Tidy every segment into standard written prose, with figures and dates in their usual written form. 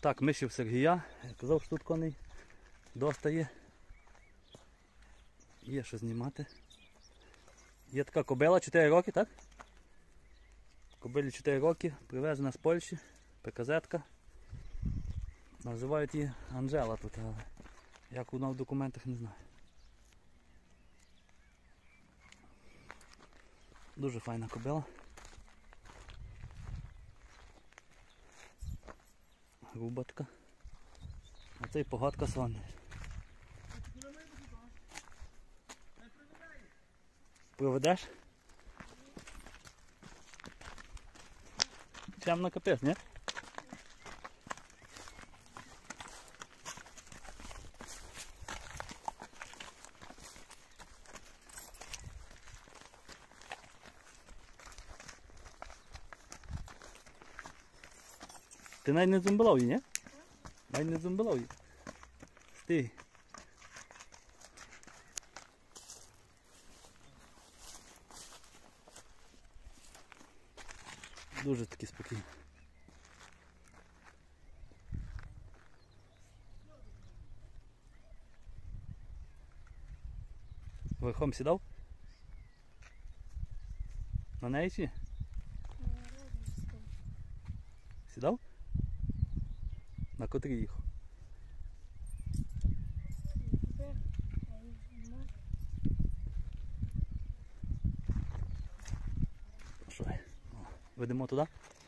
Так, мишів Сергія. Я казав, що тут коней достає. Є що знімати. Є така кобила, 4 роки, так? Кобилі 4 роки, привезена з Польщі, ПКЗ-ка. Називають її Анжела тут, але як вона в документах, не знаю. Дуже файна кобила. Груботка. А це і погодка сонна. Проведеш? Темно капець, ні? Ти навіть не зумбилав її, ні? Навіть не зумбилав її. Стій. Дуже таки спокійно. Верхом сідав? На неї чи? Сідав? На котрій їхав? Що? Ведемо туди?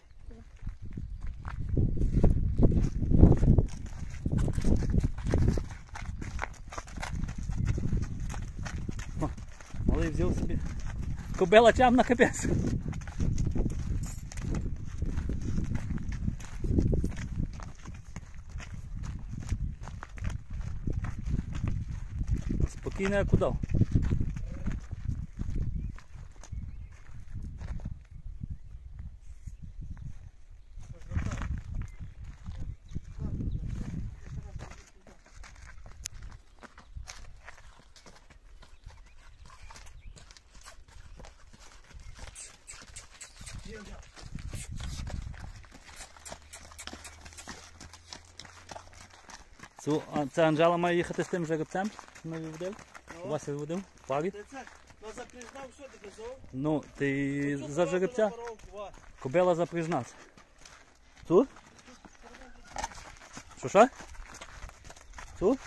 О, малий взяв собі. Кобила темна капець. Спокійно як удав. Це Анжела має їхати з тим жеребцем, що ми виводили? Вася виводив? В парі? Ну, ти за жеребця? Кобила запряжна. Тут? Що? Тут?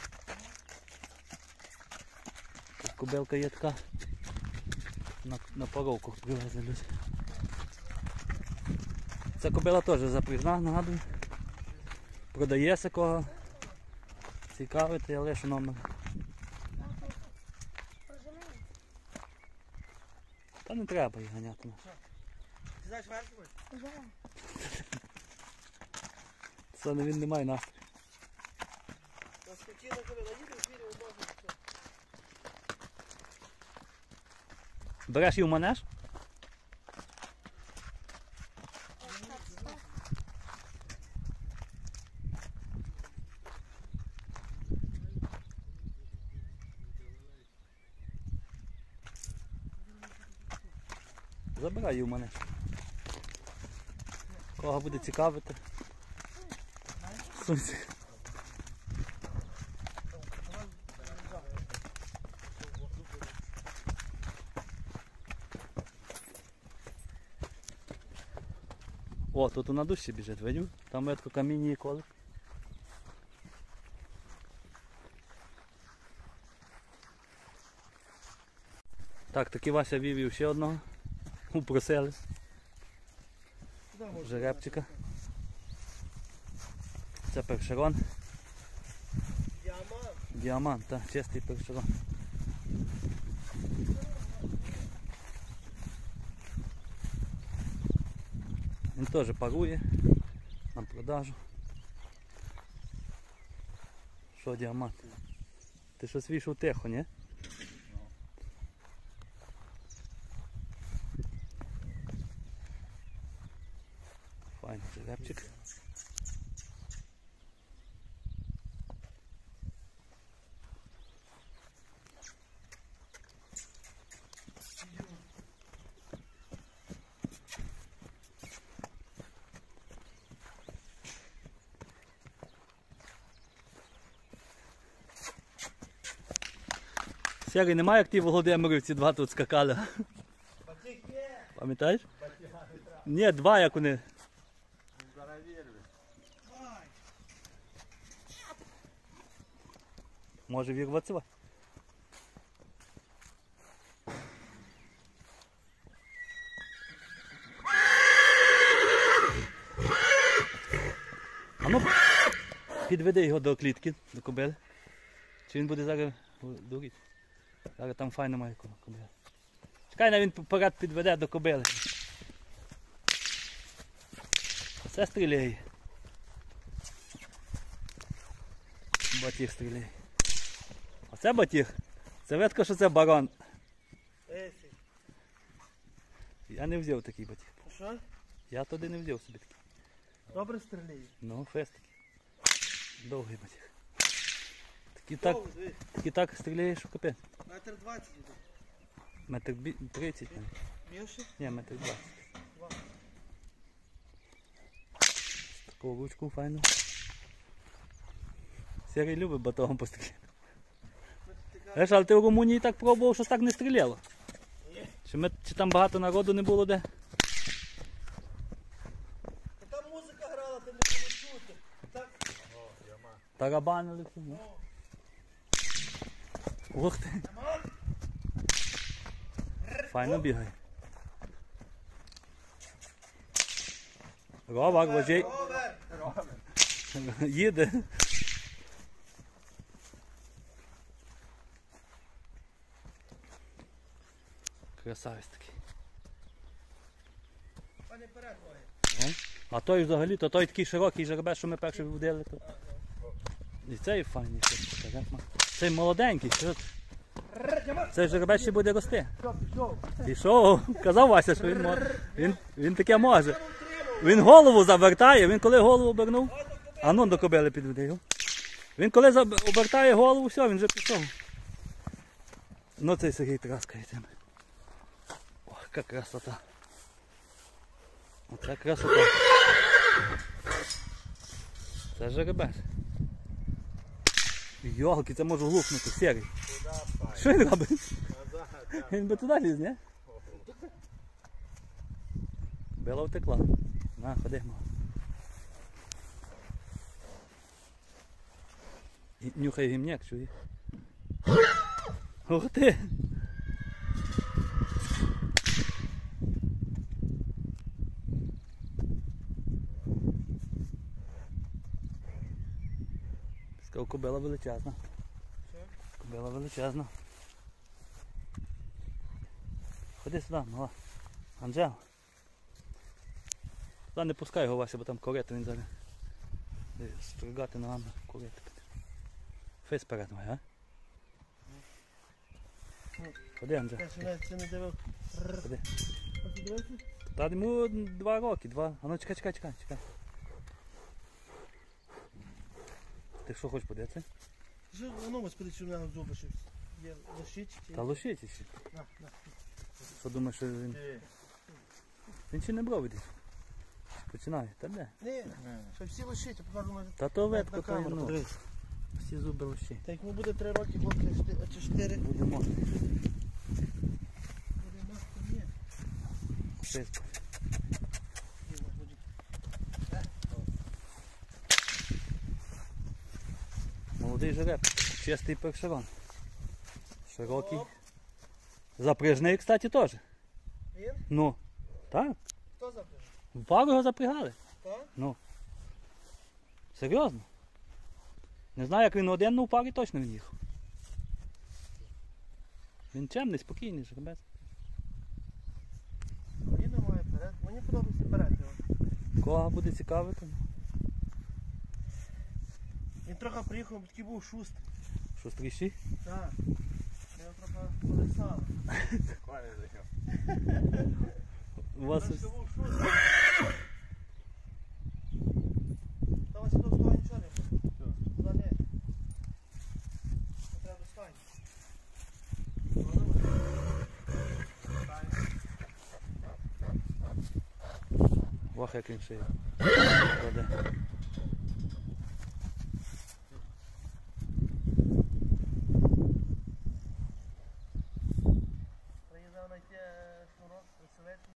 Тут кобилка є така. На поровку привезли люди. Ця кобила теж запряжна, нагадую. Продається кого. Цікавити, я лишу номер. Та не треба їх ганяти. Ти знаєш верхи? Це він не має настрою. Береш її в манеж? Забирай її в манеж. Кого буде цікавити? Сунься. О, тут на душі біжить, видів? Там ветко каміння і колик. Так, таки Вася вівів ще одного. Упросили. Жеребчика. Це першерон. Діамант. Діамант, так, чистий першерон. Він теж парує на продажу. Що, діамант? Ти щось вийшов тихо, ні? Файний жеребчик. Сергій, немає, як ті Володимирівці два тут скакали. Батик є. Пам'ятаєш? Ні, два як вони. Може вірватися. А ну, підведи його до клітки, до кобили. Чи він буде зараз дурити? Зараз там файно має кобила. Чекай, на він поряд підведе до кобили. Це стріляє. Батіг стріляє. Оце батіг. Це видко, що це барон. Есі. Я не взяв такий батіг. Що? Я туди не взяв собі такий. Добре стріляє. Ну, фест такий. Довгий батіг. Такий так стріляє, що капець. Метр 20 іде. Метр 30, навіть. Більше? Ні, метр 20. Два. Таку ручку файну. Сергій любить батогом постріляти. Знаєш, але ти в Румунії так пробував, що так не стріляло. Чи там багато народу не було де? Та там музика грала, ти не було чути. Так. Тарабанили все. Ну. Ух ти. Файно бігає. Ровак, вожей. Ровер. Їде. Красавець такий. Пане перед має. Ну. А той взагалі, то той такий широкий жеребець, що ми перший водили. То... І цей файний. Цей молоденький. Що... Цей жеребець ще буде рости. Пішов. Пішов. Казав Вася, що він може. Він таке може. Він голову завертає, він коли голову обернув. А ну до кобили підведи його. Він коли обертає голову, все, він вже пішов. Ну цей Сергій траскає тим. Ох, яка красота. Оце красота. Це жеребець. Йолки, це може глухнути, Сергій. Що він робить? Він би туди ліз, ні? Бела втекла. На, ходи. Нюхай гімняк, чує. Ух ти! Сказав, кобила величезна. Кобила величезна. Ходи сюди, мала. Анжела. Туди не пускай його, Вася, бо там корити він зараз. Стригати ногами, корити. Фейс перед має, а? Ходи, Анжела. Я ще не дивив. Ходи. А ти дивився? Та йому 2 роки, 2. А ну чекай. Ти що хочеш подивитися? Що, ну, господи, що в нього зуби щось є лошить? Та лошиці ще. На. Що думаєш, що він... Він ще не брав від. Починає, та де? Ні, що всі лошиті, покажу, може. Та то На ветко, то камеру, ну. подивись. Всі зуби лоші. Та як йому буде 3 роки, хлопці, чи 4. Будемо. Буде маска, ні. Фейс. Молодий жереб, чистий першерон. Широкий. Запряжний, кстати, теж. Він? Ну, так. Хто запряжив? В пару його запрягали. Так? Ну. Серйозно. Не знаю, як він один, але в парі точно він їхав. Він чемний, спокійний жеребець. Мені немає перед. Мені подобається перед його. Кого буде цікавити? Він трохи приїхав, такий був шустрий. Шустріші? Так. Я його трохи колесав. У вас Він був шустрий. Та ось до того нічого не буде. Туди ні. Це треба достань. Ох, як він шиє. Кладе. красивець.